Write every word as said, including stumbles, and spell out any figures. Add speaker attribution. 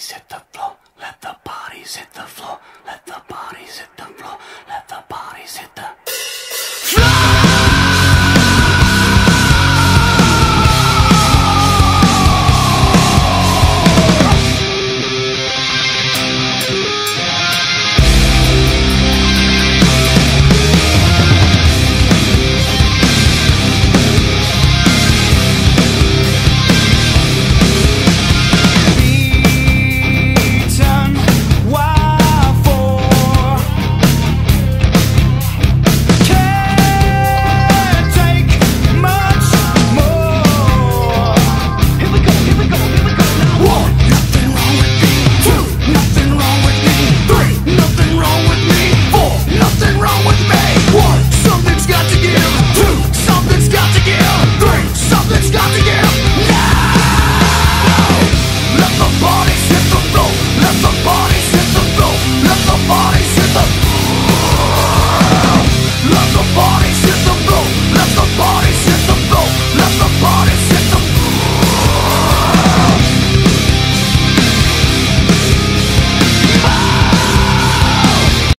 Speaker 1: bodies hit the floor. Let the bodies hit the floor. Let the bodies hit the floor. Let the bodies hit the
Speaker 2: Let the